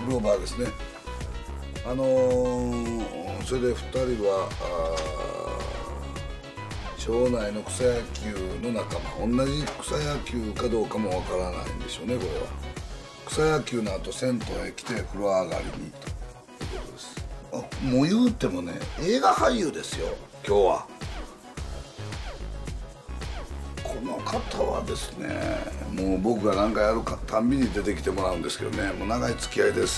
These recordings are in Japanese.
クローバーですね。それで2人は町内の草野球の仲間、同じ草野球かどうかもわからないんでしょうね。これは草野球の後銭湯へ来て風呂上がりにということです。もう言うてもね、映画俳優ですよ今日は。この方はですね、もう僕が何かやるかたんびに出てきてもらうんですけどね、もう長い付き合いです。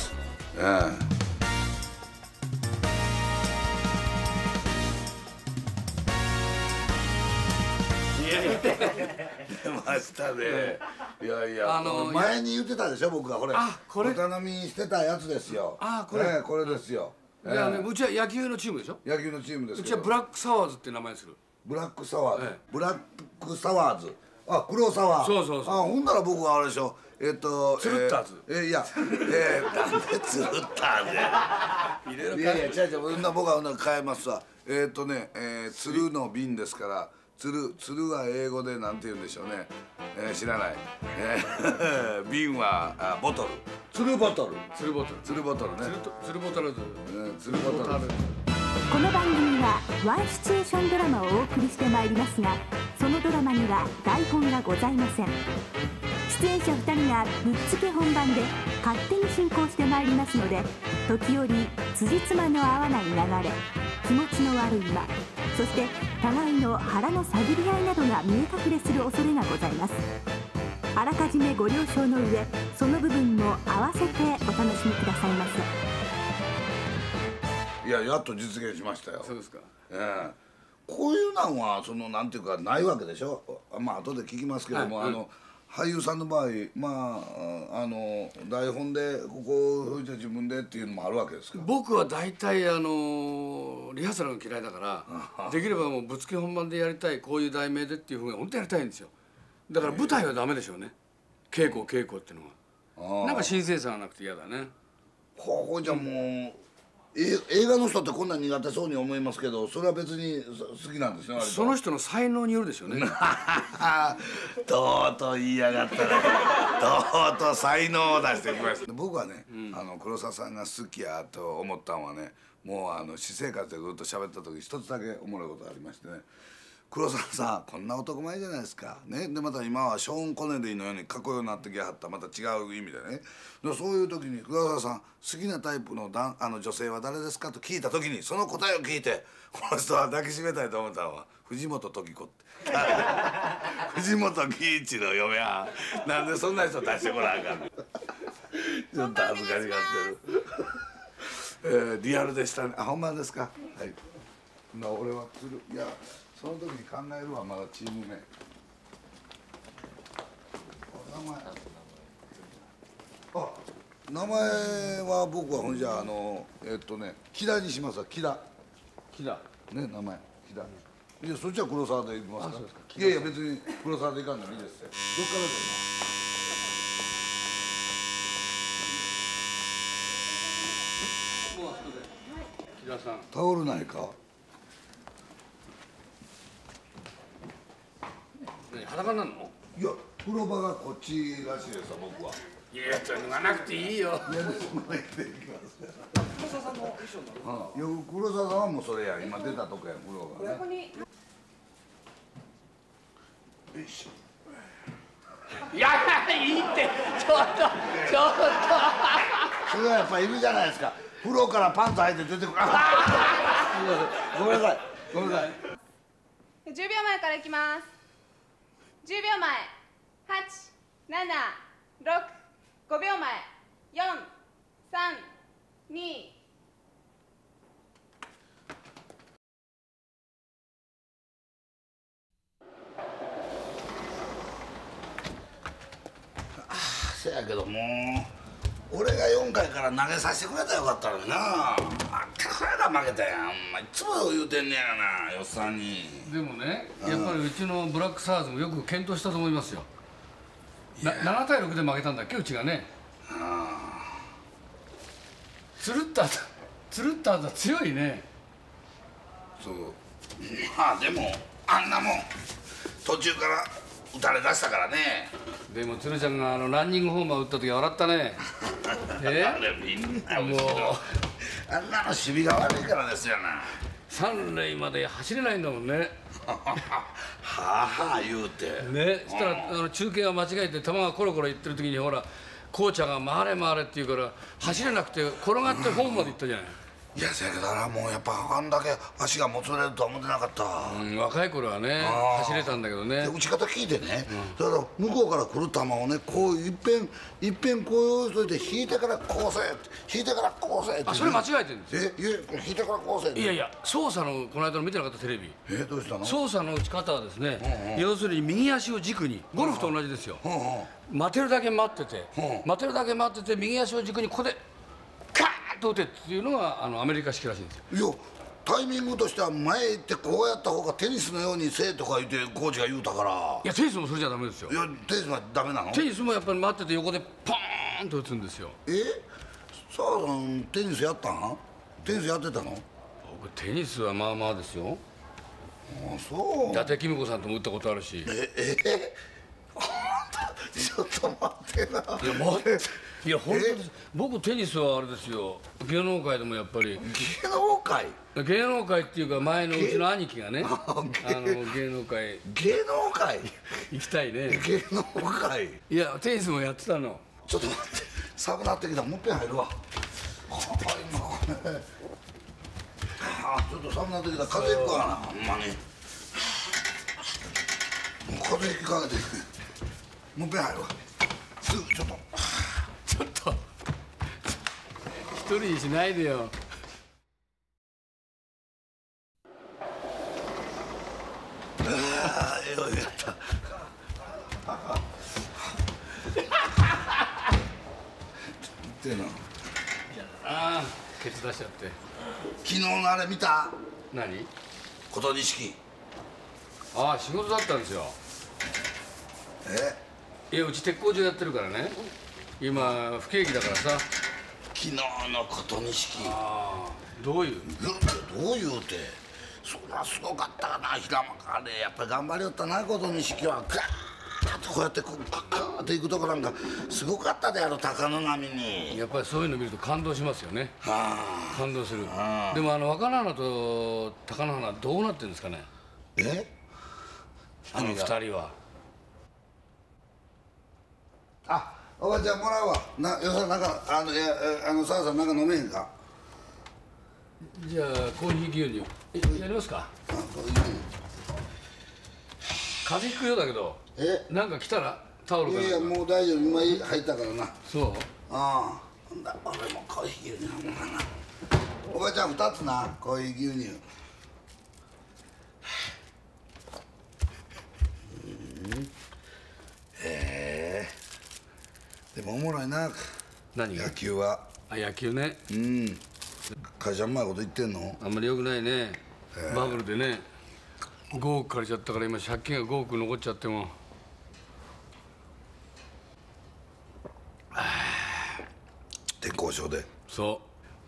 出ましたね。いやいや、前に言ってたでしょ、僕が。これお頼みしてたやつですよ。これですよ。 いやね、うちは野球のチームでしょ。 野球のチームですけど、 うちはブラックサワーズって名前する。 ブラックサワーズ、ブラックサワーズ、黒沢。 そうほんなら僕はあれでしょ、 ツルッターズ。 いや、なんでツルッターズや。いやいや、違う、僕は変えますわ。鶴の瓶ですから、鶴は英語でなんて言うんでしょうね。知らない。瓶はボトル。鶴ボトル。 鶴ボトル。 鶴ボトルね。 鶴ボトル。 鶴ボトル。 この番組はワンシチュエーションドラマをお送りしてまいりますが、そのドラマには台本がございません。出演者2人がぶっつけ本番で勝手に進行してまいりますので、時折辻褄の合わない流れ、気持ちの悪い間、そして互いの腹の探り合いなどが見え隠れする恐れがございます。あらかじめご了承の上、その部分も合わせてお楽しみくださいませ。 いや、やっと実現しましたよ。 そうですか。 こういうのはなんていうかないわけでしょ。まあ後で聞きますけども、俳優さんの場合、台本でここじゃ自分でっていうのもあるわけですか。 僕は大体リハーサルが嫌いだからできればもうぶっつけ本番でやりたい、こういう題名でっていうふうに本当やりたいんですよ。だから舞台はダメでしょうね。稽古っていうのはなんか新鮮さがなくて嫌だね。 じゃあもう映画の人ってこんな苦手そうに思いますけど、それは別に好きなんですね。 その人の才能によるでしょうね。 とうとう言いやがったね。とうとう才能を出してきました。僕はね、黒沢さんが好きやと思ったのはね、もう私生活でずっと喋った時一つだけおもろいことがありましてね、黒沢さんこんな男前じゃないですかね。でまた今はショーン・コネリーのようにかっこよくなってきはった、また違う意味でね。でそういう時に黒沢さん好きなタイプの女性は誰ですかと聞いた時に、その答えを聞いてこの人は抱きしめたいと思ったのは藤本時子って。藤本喜一の嫁はなんでそんな人出してこなあかんの。ちょっと恥ずかしがってる。リアルでしたね。本番ですか。はい。俺は鶴、いやその時に考えるわ。まだチーム名。名前は僕はほんじゃ木田にしますわ。木田ね、名前木田。いやそっちは黒沢でいきますか。いやいや別に黒沢でいかんでもいいですよ。どっからでもうあそこで木田さんタオルないか。 裸になるの？ いや風呂場がこっちらしいですわ僕は。 いや脱がなくていいよ。 いやでもねできますよ。黒沢さんの衣装なの？黒沢さんはもうそれや、今出たとこや風呂がね。よいしょ。 いやいいってちょっと。 それはやっぱいるじゃないですか。風呂からパンツ履いて出てくる。ごめんなさい。ごめんなさい。 10秒前からいきます。10秒前、8、7、6、5秒前、4、3、2。 せやけども俺が4回から投げさせてくれたらよかったのにな。あったから負けたやん。いつも言うてんねやな、よっさんに。 でもね、やっぱりうちのブラックサワーズもよく検討したと思いますよ。7対6で負けたんだっけ、うちがね。つるった後強いね。 そう。まあでもあんなもん途中から打たれだしたからね。 でも鶴ちゃんがランニングホームを打った時は笑ったね。 あれみんな後ろあんなの守備が悪いからですよな。 三塁まで走れないんだもんね。 はあはあ言うてね、そしたら中継が間違えて球がコロコロいってる時にほらコーチャーが回れ回れって言うから走れなくて転がってホームまで行ったじゃない。 いやせやけどもうやっぱあんだけ足がもつれるとは思ってなかった。 若い頃はね走れたんだけどね。 打ち方聞いてね、だから向こうから来る球をねこういっぺんこういうといて引いてからこうせ引いてからこうせって。 あ、それ間違えてるんですよ。 引いてからこうせって。 いやいや、操作のこの間の見てなかったテレビ。 どうしたの？ 操作の打ち方はですね、要するに右足を軸にゴルフと同じですよ。待てるだけ待ってて右足を軸にここでカーッと打てっていうのがアメリカ式らしいんですよ。 いやタイミングとしては前行ってこうやった方がテニスのようにせえとか言ってコーチが言うたから。 いやテニスもそれじゃダメですよ。 いやテニスはダメなの？ テニスもやっぱり待ってて横でポーンと打つんですよ。 さあさんテニスやったん？テニスやってたの？ 僕テニスはまあまあですよ。 あ、そう。 伊達公子さんとも打ったことあるし。 ちょっと待ってな。 いや本当です。僕テニスはあれですよ、芸能界でもやっぱり。 芸能界っていうか前のうちの兄貴がね芸能界行きたいね。 芸能界いやテニスもやってたの。 ちょっと待って、寒なってきた。もっぺん入るわ。ちょっと寒なってきた。風邪ひくわな、ほんまに。風邪ひかないでもっぺん入るわ。すぐちょっと一人にしないでよ。 ようやった。ってな。 ああ、ケツ出しちゃって。 昨日のあれ見た？ 何？ 琴錦。 ああ、仕事だったんですよ。いや、うち鉄工所やってるからね。今不景気だからさ。 昨日の琴錦。 ああ、どういう？ どういうて。そりゃすごかったかな、平間あれやっぱり頑張りよったな、琴錦は。ガーッとこうやってガーッと行くとこなんかすごかったであろ、鷹の波に。 やっぱりそういうの見ると感動しますよね。感動する。 あでも若菜花と貴乃花どうなってるんですかね。二人は。 あ、おばちゃんもらうわ。よさなんかさあさんなんか飲めへんか。 じゃあコーヒー牛乳やりますか。風邪ひくようだけど。なんか来たらタオルかなんか。 いやもう大丈夫、今入ったからな。 そう。 ああ、ほんだ俺もコーヒー牛乳飲もうかな。おばちゃん2つな、コーヒー牛乳。でもおもろいな。 何が？ 野球は。 野球ね。 会社うまいこと言ってんの？ あんまり良くないね。バブルでね、5億借りちゃったから今借金が5億残っちゃっても。 鉄工所で。 そう、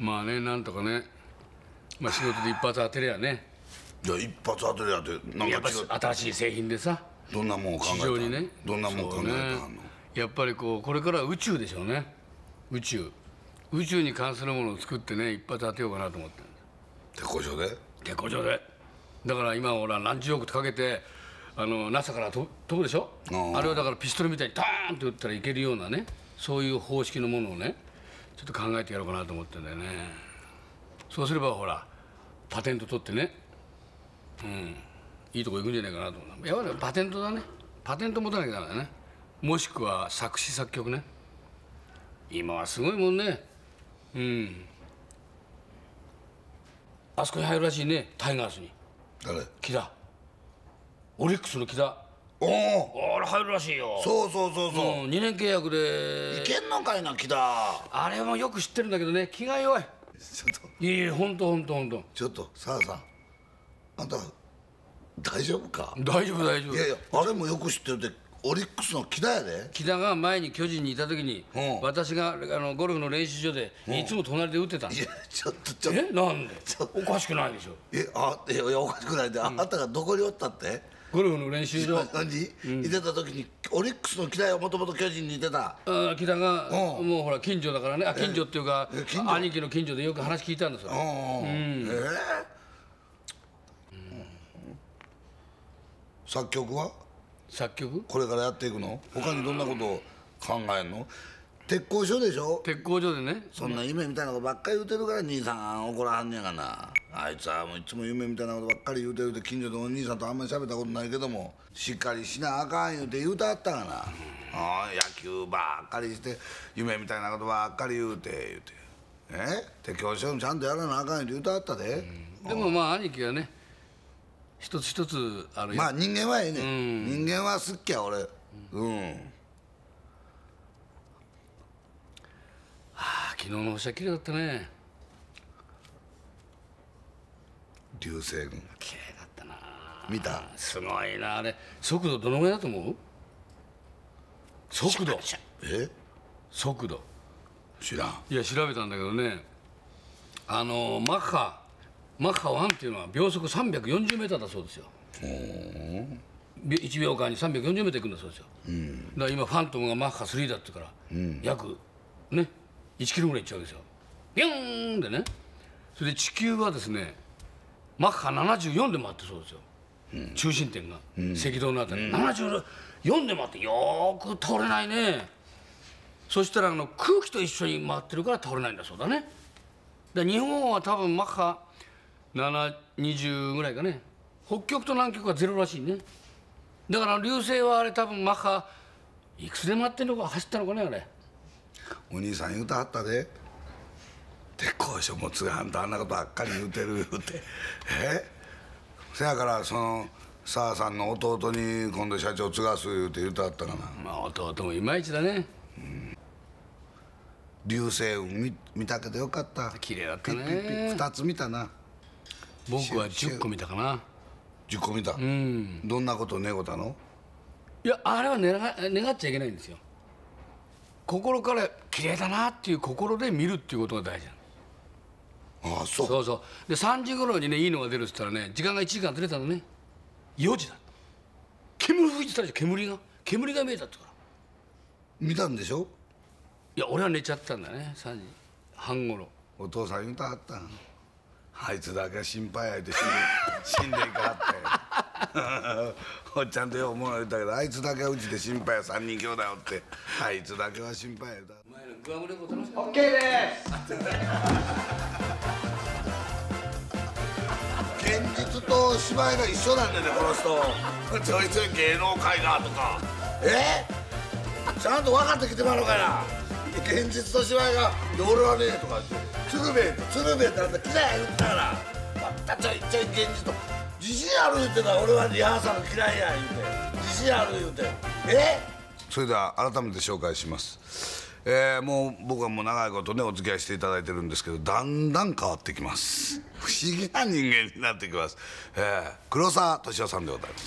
まあね、なんとかね、まあ仕事で一発当てりゃね。 じゃあ一発当てりゃってなんやっぱか違う。 新しい製品でさ、 どんなもん考えた市場にね。 どんなもん考えたの？ やっぱりこれからは宇宙でしょうね。宇宙に関するものを作ってね、一発当てようかなと思ってるんです。 鉄工所で？ 鉄工所で。だから今ほら何十億とかけてNASA から飛ぶでしょ。あれをだからピストルみたいにターンと撃ったらいけるようなね、そういう方式のものをねちょっと考えてやろうかなと思ってんだよね。そうすればほらパテント取ってね、いいとこ行くんじゃないかなと思う。やっぱりパテントだね。パテント持たなきゃダメだね。もしくは作詞作曲ね。今はすごいもんね。あそこに入るらしいね、タイガースに。 誰？ 木田。オリックスの木田。 おお。 あれ入るらしいよ。 そう。 2年契約で。 いけんのかいな、木田。 あれもよく知ってるんだけどね、気が弱い。 ちょっと。 いやほんと。 ちょっとさああんた大丈夫か？ 大丈夫。 いやあれもよく知ってるで。オリックスの木田やで。 木田が前に巨人にいた時に、私がゴルフの練習場でいつも隣で打ってたんです。 いやちょっとなんで？おかしくないでしょ。 いやおかしくないで。あんたがどこにおったって？ ゴルフの練習場。 何いてた時にオリックスの木田よ、もともと巨人にいてた。 北がもうほら近所だからね。あ、近所っていうか近所兄貴の近所でよく話聞いたんですよ。 作曲は作曲？ これからやっていくの？他にどんなことを考えんの？鉄工所でしょ？ 鉄工所でね。 そんな夢みたいなことばっかり言うてるから兄さん怒らはんねやがな。あいつはもういつも夢みたいなことばっかり言うてるって近所でお兄さんとあんまり喋ったことないけども、しっかりしなあかん言うて言うたはったがな。野球ばっかりして夢みたいなことばっかり言うて鉄工所もちゃんとやらなあかん言うて言うたはったで。 でもまあ兄貴はね、一つ一つまあ人間はええねん。人間は好きや俺。 昨日の星は綺麗だったね。 流星群綺麗だったな。 見た？ すごいなあれ。速度どのぐらいだと思う？速度。速度。 知らん。 いや調べたんだけどね。マッハ1っていうのは秒速340メーターだそうですよ。1秒間に340メーターいくんだそうですよ。だから今ファントムがマッハ3だってから、約ね1キロぐらいいっちゃうわけですよ。ビューンでね。それで地球はですねマッハ74で回ってそうですよ。中心点が、赤道のあたり、74で回ってよーく倒れないね。そしたら空気と一緒に回ってるから倒れないんだそうだね。で日本は多分マッハ720ぐらいかね。北極と南極はゼロらしいね。だから流星はあれ多分マッハいくつで回ってんのか走ったのかねあれ。 お兄さん言うたはったで。鉄工所も継がんとあんなことばっかり言うてる言うて。せやからその澤さんの弟に今度社長継がす言うて言うたはったかな。 まあ弟もいまいちだね。 流星雲見たけどよかった。 綺麗だったね。 ピッピッ2つ見たな。 僕は10個見たかな。 10個見た。どんなこと願ったの？ いやあれは願っちゃいけないんですよ。心から綺麗だなっていう心で見るっていうことが大事なの。 ああそう。 そうそう。で3時頃にねいいのが出るって言ったらね時間が1時間ずれたのね。4時だ。煙吹いてたでしょ。煙が見えたってから。 見たんでしょ？ いや俺は寝ちゃったんだね。3時半頃。 お父さん言うたはったん。あいつだけは心配やいて死んでいかはっておっちゃんとよう思う言うたけどあいつだけはうちで心配や3人兄弟おってあいつだけは心配や言うた。 お前のグアムレコ楽しかった。 OK です現実と芝居が一緒なんだよねこの人。ちょいちょい芸能界だとかちゃんと分かってきてまうのかいな。現実と芝居が「俺はね」とかって「鶴瓶ってあんた嫌いや言ったからまたちょいちょい現実と自信ある言ってたら俺はリハーサル嫌いや言うて自信ある言うてそれでは改めて紹介します。もう僕はもう長いことねお付き合いしていただいてるんですけどだんだん変わってきます。不思議な人間になってきます。黒沢敏夫さんでございます。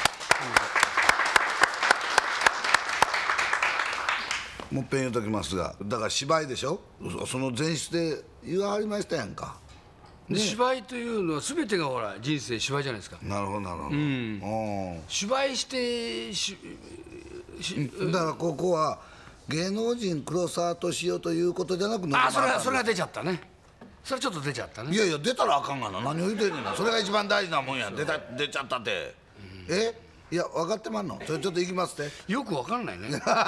もっぺん言うときますがだから芝居でしょ。その前室で言わはりましたやんか、 ね、芝居というのは全てがほら人生芝居じゃないですか。 なるほどなるほど、 芝居してだからここは芸能人黒沢敏夫ということじゃなくそれが出ちゃったね。それちょっと出ちゃったね。 いやいや出たらあかんがな。何を言うてんねんな。それが一番大事なもんやん。出ちゃったって、いや分かってまんの。それちょっと行きますってよく分かんないね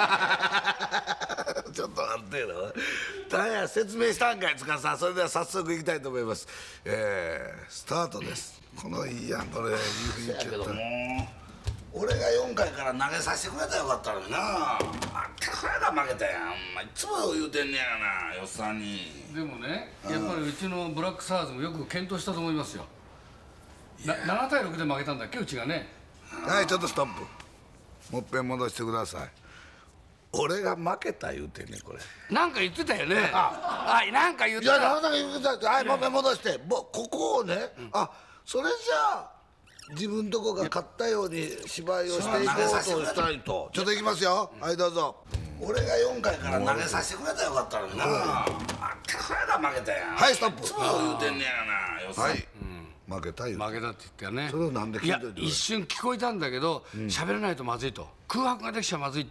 ちょっと待ってよ。大変説明したんかいつかさ。それでは早速行きたいと思います。スタートです。このいいやんこれいい雰囲気やった。俺が4回から投げさせてくれたらよかったのにな。あんたからが負けたやん。いつも言うてんねやなよっさんに。 でもねやっぱりうちのブラックサワーズもよく検討したと思いますよ。7対6で負けたんだっけうちがね。 はいちょっとストップ。もっぺん戻してください。俺が負けた言うてんねんこれ。 なんか言ってたよね。はいなんか言ってた。 いやなんか言ってた。はいもっぺん戻して。ここをね、それじゃあ自分とこが勝ったように芝居をしていこうとしたいと。ちょっといきますよ。はいどうぞ。俺が4回から投げさせてくれたらよかったのにな。あんたからが負けたやん。はいストップ。そう言うてんねやなよっさん。 負けた言う負けたって言ったよね。 それをなんで聞いといていや一瞬聞こえたんだけど喋らないとまずいと、空白ができちゃまずい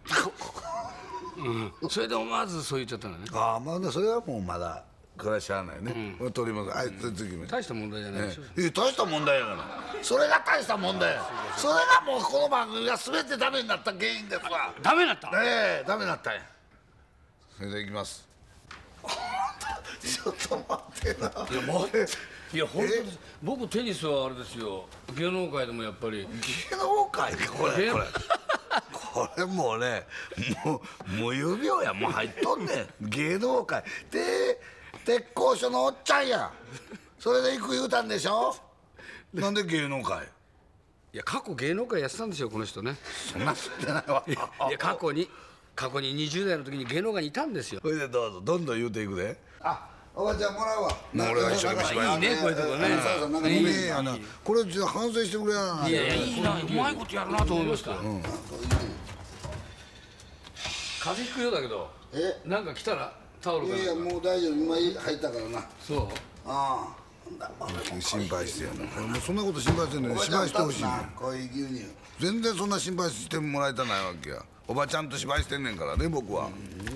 それで思わずそう言っちゃったのね。 ああまあねそれはもうまだこれはしゃあないね、取り戻す次大した問題じゃないでしょ。 大した問題やからそれが大した問題やそれがもうこの番組が全てダメになった原因ですわ。 ダメだった。 ダメになったんや。それでいきますちょっと待ってな。 いや本当です。僕テニスはあれですよ、芸能界でもやっぱり芸能界これもうねもう無有病やもう入っとんねん芸能界で鉄工所のおっちゃんやそれで行く言うたんでしょなんで芸能界。 いや過去芸能界やってたんですよこの人ね。 そんな知ってないわいや過去に20代の時に芸能界にいたんですよ。 それでどうぞどんどん言うていくで。おばちゃんもらうわ。 もう俺が一生懸命芝居いいねこういうとこね。 そうなんかごめんやなこれじゃ反省してくれやな。 いやいいな、うまいことやるなと思いました。風邪ひくようだけどなんか来たらタオルかなんか。 いやもう大丈夫今入ったからな。 そうああ心配してやな。もうそんなこと心配してんのに芝居してほしいねん。こういう牛乳全然そんな心配してもらいたないわけや。おばちゃんと芝居してんねんからね僕は。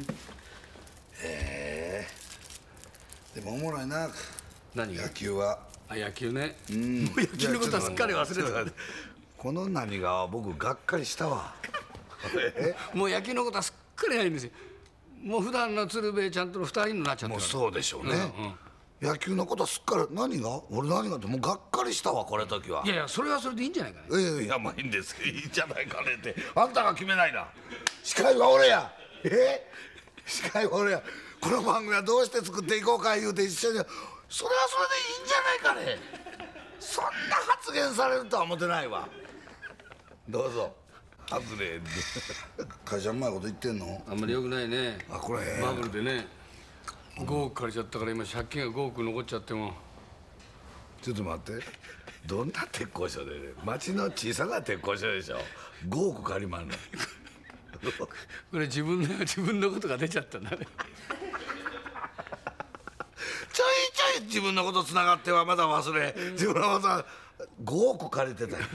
でもおもろいな何が野球は。 野球ね。もう野球のことはすっかり忘れてた。 この何が僕がっかりしたわもう野球のことはすっかりないんですよ。もう普段の鶴瓶ちゃんとの2人になっちゃってる。 もうそうでしょうね、野球のことはすっかり何がってもうがっかりしたわこれ時は。 いやいやそれはそれでいいんじゃないかね。 いやまあいいんですいいんじゃないかねってあんたが決めないな。司会は俺や。司会は俺や。この番組はどうして作っていこうか言うて一緒にそれはそれでいいんじゃないかね。そんな発言されるとは思ってないわ。どうぞ外れ会社うまいこと言ってんの。 あんまり良くないね。 これバブルでね5億借りちゃったから今借金が5億残っちゃっても。 ちょっと待ってどんな鉄工所でね町の小さな鉄工所でしょ5億借りまんのこれ自分のことが出ちゃったんだね。 ちょいちょい自分のことつながってはまだ忘れ自分のことは5億借りてたよ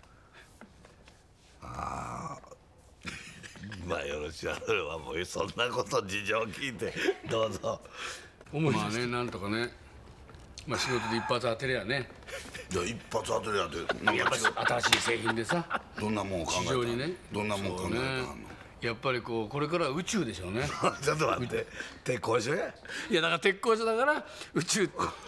まあよろしいわそれはもうそんなこと事情聞いてどうぞ。 まあねなんとかね仕事で一発当てりゃね。 いや一発当てりゃってやっぱり新しい製品でさどんなもんを考えた市場にね。 どんなもん考えたの。 やっぱりこれからは宇宙でしょうね。 ちょっと待って鉄工所や。 いやだから鉄工所だから宇宙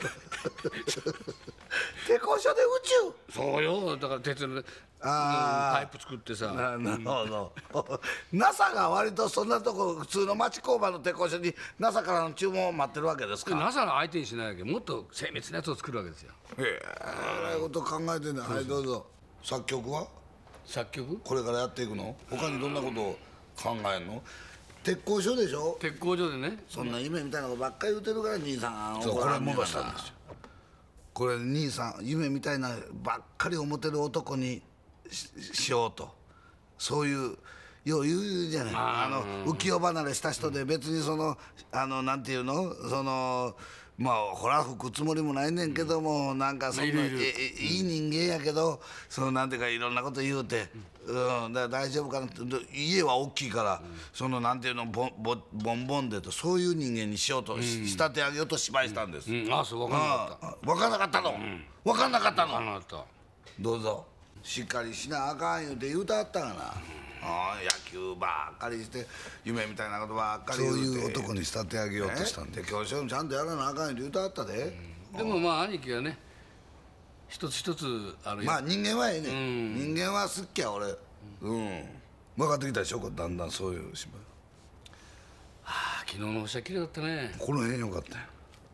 鉄工所で宇宙。 そうよだから鉄のパイプ作ってさ。 なるほどNASA が割とそんなとこ普通の町工場の鉄工所に NASA からの注文を待ってるわけですか。 NASA の相手にしないわけもっと精密なやつを作るわけですよ。 えらいこと考えてんね。はいどうぞ。作曲は作曲これからやっていくの。他にどんなことを考えんの。鉄工所でしょ。 鉄工所でね。 そんな夢みたいなことばっかり言うてるから兄さん怒らんねんから。これ戻したんですよ。これ兄さん夢みたいなばっかり思ってる男に しようとそういうよう言うじゃない。浮世離れした人で別になんていうのまあほら吹くつもりもないねんけどもなんかそんないい人間やけどなんていうかいろんなこと言うてだから大丈夫かなって家は大きいからなんていうのボンボンでとそういう人間にしようと仕立て上げようと芝居したんです。 そう分かんなかった。 分かんなかったの。分かんなかったの。 分かんなかった。 どうぞ。しっかりしなあかん言うて言うたあったがな。野球ばっかりして夢みたいなことばっかり言うてそういう男に仕立て上げようとしたんで教師もちゃんとやらなあかん言うて言うたあったで。 でも兄貴がね一つ一つまあ人間はええねん。人間は好きや俺。分かってきたでしょだんだんそういう芝居。 昨日の星は綺麗だったね。 この辺よかったよ。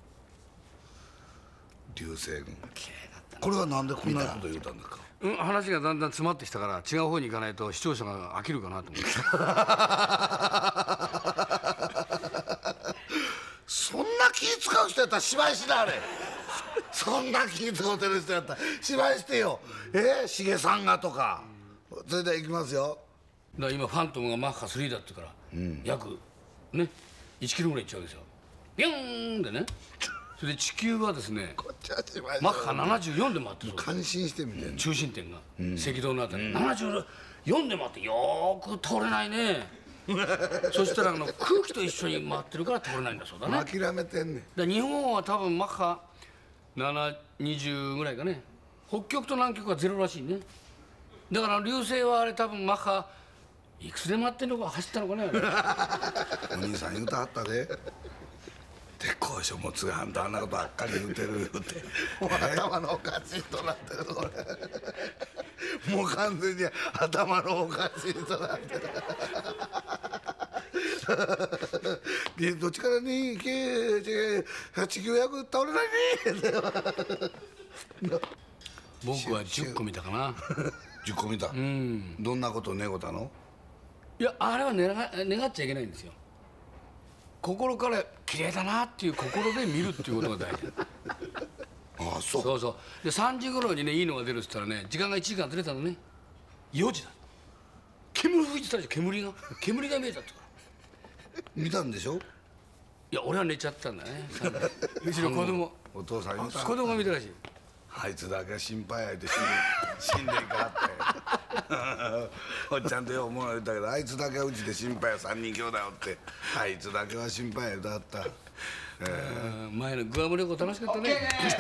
流星群綺麗だったね。 これはなんでこんなこと言うたんですか。 話がだんだん詰まってきたから違う方に行かないと視聴者が飽きるかなと思ってそんな気使う人やったら芝居しなあれそんな気使うてる人やったら芝居してよ。しげさんがとか。それではいきますよ。 だから今ファントムがマッハ3だってから、約ね1キロぐらいいっちゃうんですよ。ビューンでね。それで地球はですねマッハ74で回ってる。 感心してみてんの。 中心点が、赤道のあたり、74で回ってよーく通れないね。そしたら空気と一緒に回ってるから通れないんだそうだね。 諦めてんねん。 日本は多分マッハ720ぐらいかね。北極と南極はゼロらしいね。だから流星はあれ多分マッハいくつで回ってんのか走ったのかね。 お兄さん言うたはったで。鉄工所持つがあんたあんなことばっかり言うてる言うて。頭のおかしいとなってるこれ。もう完全に頭のおかしいとなってる。どっちからに地球役倒れないね。 僕は10個見たかな。 10個見た。どんなこと願ったの？ いやあれは願っちゃいけないんですよ。心から綺麗だなっていう心で見るっていうことが大事。 ああそう。 そうそう。で3時頃にねいいのが出るって言ったらね時間が1時間ずれたのね。4時だ。煙吹いてたでしょ。煙が見えたってから。 見たんでしょ？ いや俺は寝ちゃったんだね。うちの子供。 お父さん言うた。 子供が見たらしい。 あいつだけ心配やいて死んでいかっておっちゃんとよう思われたけどあいつだけはうちで心配や3人兄弟おってあいつだけは心配やだった、 前のグアム旅行楽しかったね。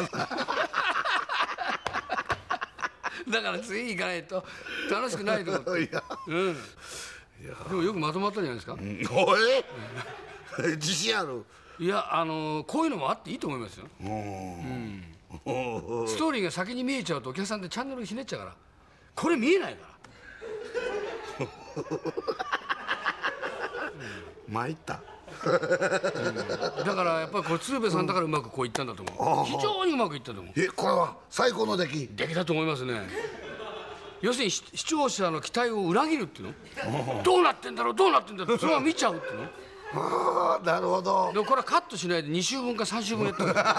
だから次行かないと楽しくないと思って。でもよくまとまったんじゃないですか。 おい自信ある？ いやこういうのもあっていいと思いますよ。ストーリーが先に見えちゃうとお客さんでチャンネルひねっちゃうからこれ見えないから参った、 だからやっぱりこれ鶴瓶さんだからうまくこういったんだと思う。非常にうまくいったと思う。 これは最高の出来だと思いますね。要するに視聴者の期待を裏切るっていうのどうなってんだろうどうなってんだろうそれは見ちゃうっていうの。 ああなるほど。 でもこれはカットしないで2週分か3週分やったから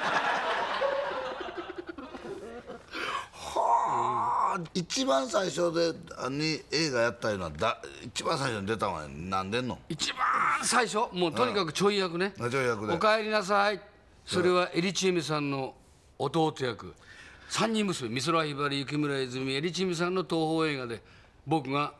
一番最初で映画やったいうのは一番最初に出たのは何でんの？ 一番最初もうとにかくちょい役ね。 ちょい役でおかえりなさい。それはエリチエミさんの弟役三人娘美空ひばり雪村泉エリチエミさんの東宝映画で僕が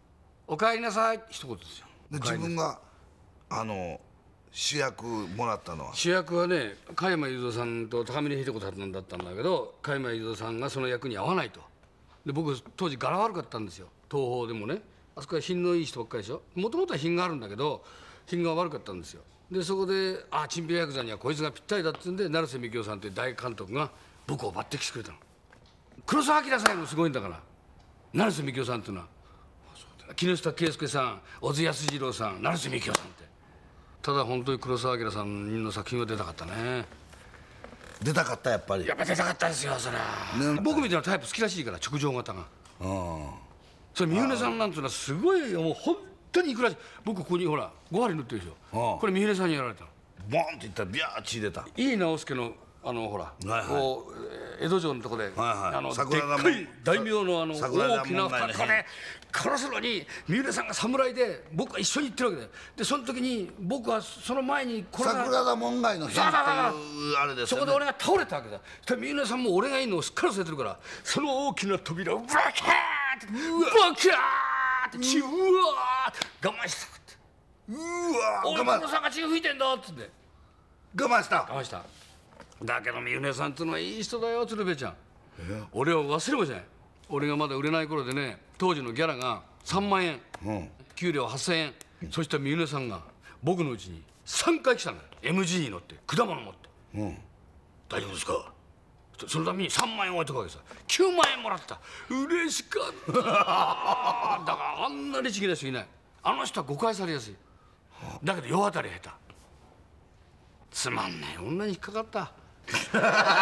「おかえりなさい」一言ですよ。 で自分が主役もらったのは主役はね加山雄三さんと高峰秀子さんだったんだけど加山雄三さんがその役に合わないと。で僕当時柄悪かったんですよ。東宝でもねあそこは品のいい人ばっかりでしょ。もともとは品があるんだけど品が悪かったんですよ。でそこでチンピラヤクザにはこいつがぴったりだっつうんで成瀬幹雄さんという大監督が僕を抜擢してくれたの。黒澤明さんもすごいんだから成瀬幹雄さんっていうのは木下圭介さん小津安二郎さん成瀬幹雄さんって。ただ本当に黒澤明さんの作品は出たかったね。 出たかったやっぱり。 やっぱ出たかったですよそれは、ね、僕みたいなタイプ好きらしいから直情型が。それ三船さんなんていうのはすごいもう本当にいくら僕ここにほら5針塗ってるでしょ。これ三船さんにやられたの。 ボンっていったらビャー血出た。 井伊直輔のほら、こう江戸城のとこで、でっかい大名の大きな箱で殺すのに三浦さんが侍で僕は一緒に行ってるわけで、でその時に僕はその前に桜田門外の変っていうあれですよね。 そこで俺が倒れたわけだ。そしたら三浦さんも俺がいるのをすっかり忘れてるから、その大きな扉をバキャーってバキャーって血うわー我慢したって、うわ俺三浦さんが血が吹いてんだっつって我慢した。 我慢した。だけど三船さんってのはいい人だよ鶴瓶ちゃん。俺は忘れもしない。俺がまだ売れない頃でね、当時のギャラが3万円、給料8000円、そしたら三船さんが僕のうちに3回来たんだよ。 MG に乗って果物持って、大丈夫ですか。そのために3万円置いとくわけさ。9万円もらった。嬉しかっただからあんな律儀な人いない。あの人は誤解されやすい。だけど世渡り下手。つまんない女に引っかかった。お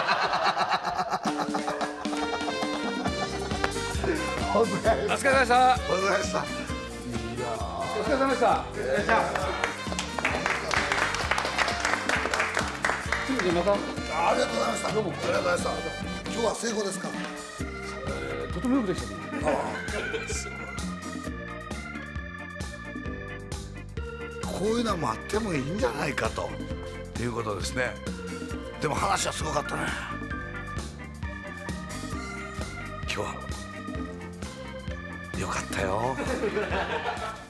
疲れ様でした。 お疲れ様でした。 お疲れ様でした。またありがとうございました。どうもありがとうございました。今日は成功ですか。 とてもよくできたね。 こういうのもあってもいいんじゃないかということですね。 でも話はすごかったね。今日はよかったよ。